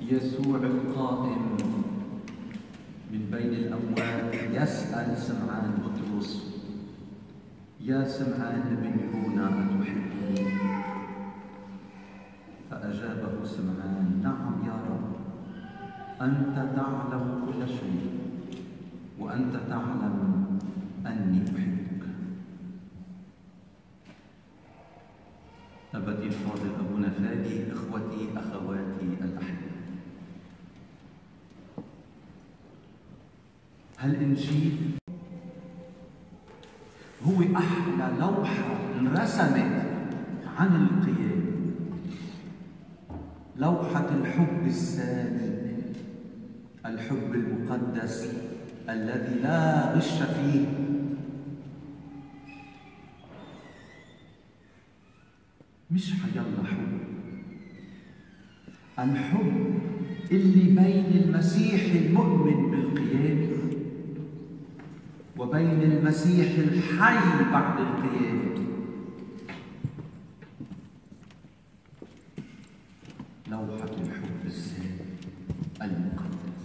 يسوع القائم من بين الأموات يسأل سمعان بطرس: يا سمعان ابن يونا أتحبني؟ فأجابه سمعان: نعم يا رب، أنت تعلم كل شيء، وأنت تعلم أني أحبك. أبتي الفاضل أبونا فادي، إخوتي أخواتي الأحباء، هالإنجيل هو أحلى لوحة انرسمت عن القيامة، لوحة الحب السامي، الحب المقدس الذي لا غش فيه. مش حيالله حب، الحب اللي بين المسيح المؤمن بالقيامة وبين المسيح الحي بعد القيامة. لوحة الحب السامي المقدس،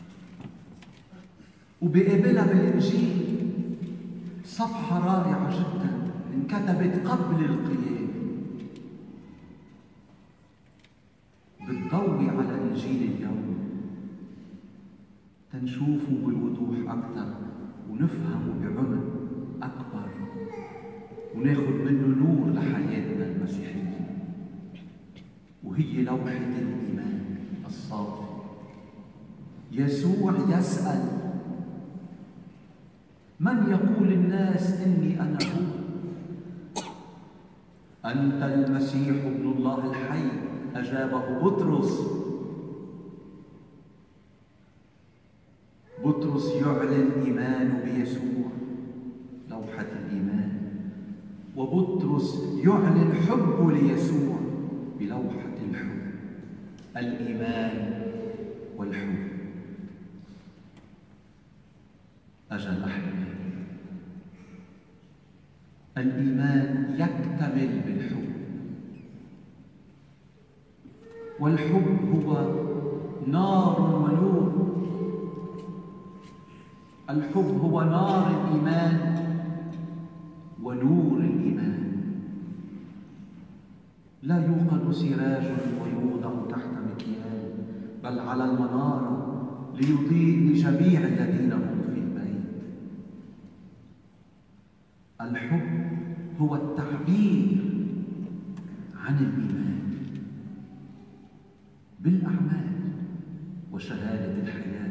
وبقابلها بالإنجيل صفحة رائعة جدا انكتبت قبل القيامة، بتضوي على إنجيل اليوم تنشوفه بوضوح أكثر ونفهمه بعمق أكبر وناخذ منه نور لحياتنا المسيحية، وهي لوحة الإيمان الصافي. يسوع يسأل: من يقول الناس إني أنا هو؟ أنت المسيح ابن الله الحي، أجابه بطرس. بطرس يعلن إيمانه بيسوع، لوحة الإيمان، وبطرس يعلن حبه ليسوع بلوحة الحب، الإيمان والحب. أجل أحبائي، الإيمان يكتمل بالحب، والحب هو نار ونور. الحب هو نار الإيمان ونور الإيمان. لا يوقد سراج ويوضع تحت مكيال، بل على المنارة ليضيء لجميع الذين هم في البيت. الحب هو التعبير عن الإيمان بالأعمال وشهادة الحياة.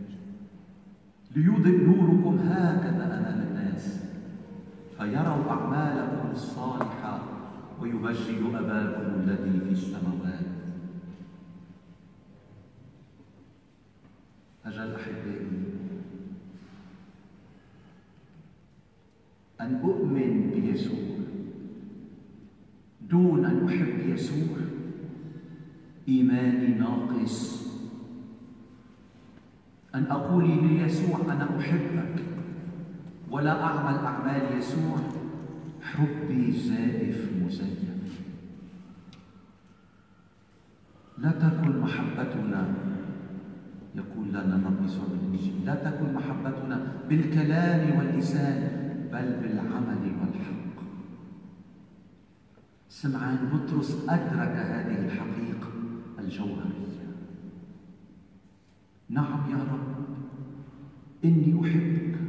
ليضئ نوركم هكذا أمام الناس، فيروا أعمالكم الصالحة ويمجدوا أباكم الذي في السماوات. أجل أحبائي، أن أؤمن بيسوع دون أن أحب يسوع إيماني ناقص. أن أقول ليسوع أنا أحبك ولا أعمل أعمال يسوع، حبي زائف مزيف. لا تكن محبتنا، يقول لنا الرب يسوع بالإنجيل، لا تكن محبتنا بالكلام واللسان بل بالعمل والحق. سمعان بطرس أدرك هذه الحقيقة الجوهرية. نعم يا رب، إني أحبك.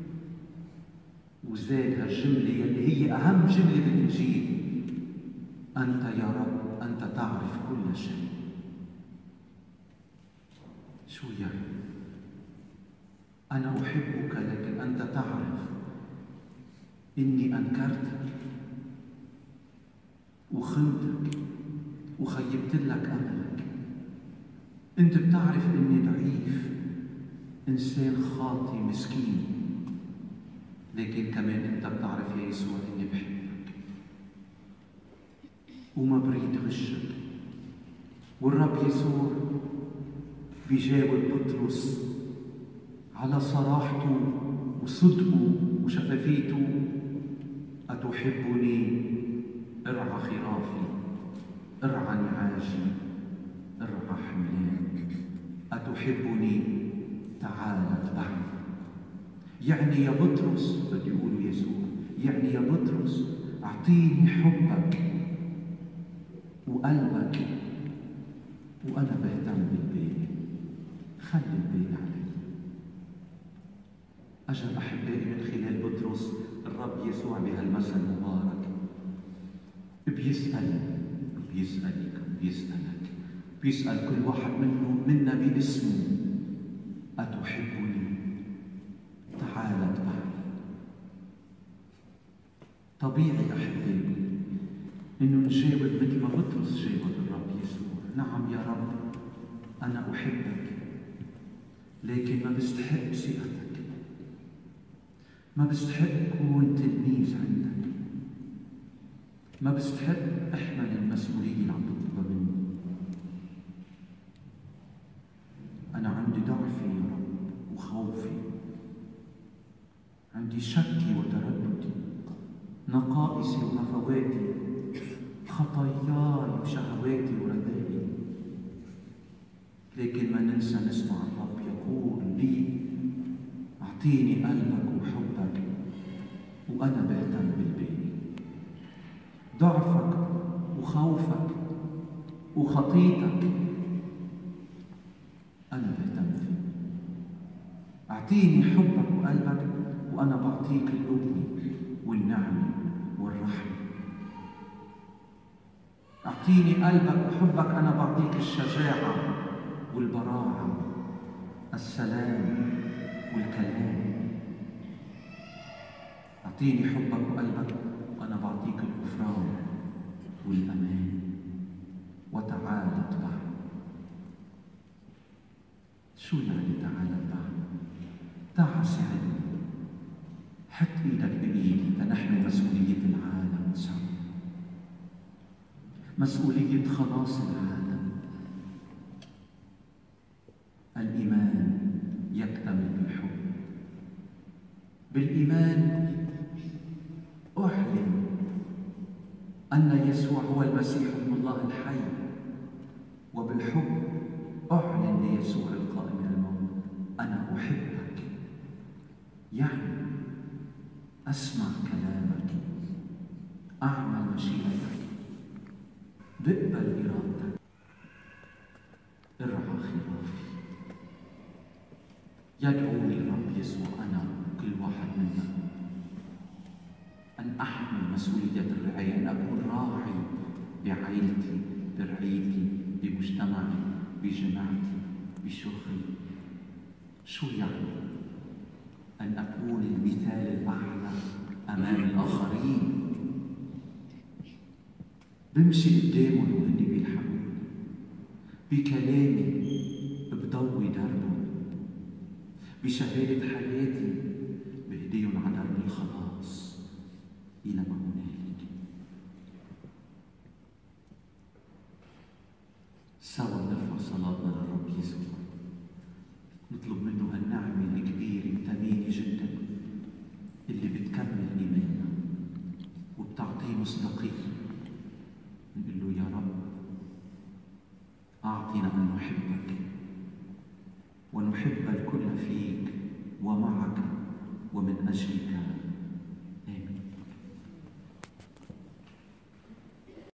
وزاد هالجملة اللي هي أهم جملة بالإنجيل: أنت يا رب، أنت تعرف كل شيء. شو يعني؟ أنا أحبك لكن أنت تعرف إني أنكرتك وخنتك وخيبت لك أملك. أنت بتعرف إني ضعيف، إنسان خاطي مسكين، لكن كمان أنت بتعرف يا يسوع إني بحبك وما بريد غشك. والرب يسوع بيجاوب بطرس على صراحته وصدقه وشفافيته: أتحبني؟ ارعى خرافي، ارعى نعاجي، ارعى حملان. أتحبني؟ تعال اتبعني. يعني يا بطرس، بده يقول يسوع، يعني يا بطرس أعطيني حبك وقلبك وأنا بهتم بالباقي، خلي الباقي علي. أجل أحبائي من خلال بطرس الرب يسوع بهالمثل المبارك بيسألك وبيسألك، بيسأل كل واحد منا باسمه: أتحبني؟ تعال اتبعني. طبيعي أحبائي إنه نجاوب مثل ما بطرس جاوب الرب يسوع: نعم يا رب أنا أحبك، لكن ما بستحق ثقتك، ما بستحق كون تلميذ عندك، ما بستحق أحمل المسؤولية اللي عم تطلبها مني. أنا عندي ضعفي يا رب وخوفي، عندي شكي وترددي، نقائصي وهفواتي، خطاياي وشهواتي ورذائلي. لكن ما ننسى نسمع الرب يقول لي: أعطيني قلبك وحبك وأنا بهتم بالباقي. ضعفك وخوفك وخطيتك أنا بهتم فيه. أعطيني حبك وقلبك وأنا بعطيك القوة والنعمة والرحمة. أعطيني قلبك وحبك، أنا بعطيك الشجاعة والبراعة، السلام والكلام. أعطيني حبك وقلبك وأنا بعطيك الغفران والأمان. وتعال اتبعني. شو يعني تعال اتبعني؟ تعال ساعدني، حط ايدك بايدي لنحمل مسؤولية العالم سوا، مسؤولية خلاص العالم. الإيمان يكتمل بالحب. بالإيمان أعلن أن يسوع هو المسيح ابن الله الحي، وبالحب أعلن ليسوع القائم من الموت: أنا أحبك. يعني أسمع كلامك، أعمل مشيئتك، بقبل إرادتك، ارعى خلافي. يدعوني الرب يسوع أنا كل واحد منا أن أحمل مسؤولية الرعاية، أن أكون راعي بعائلتي، برعيتي، بمجتمعي، بجماعتي، بشغلي. شو يعني؟ أن أكون المثال الأعلى أمام الآخرين، بمشي قدامهم وهن بيلحقوني، بكلامي بضوي دربهم، بشهادة حياتي بهديهم على درب الخلاص إلى ما هنالك. سوا نرفع صلاتنا للرب يسوع، نطلب منه هالنعمة الكبيرة الثمينة جدا اللي بتكمل إيماننا وبتعطيه مصداقية. نقول له: يا رب أعطنا أن نحبك ونحب الكل فيك ومعك ومن أجلك.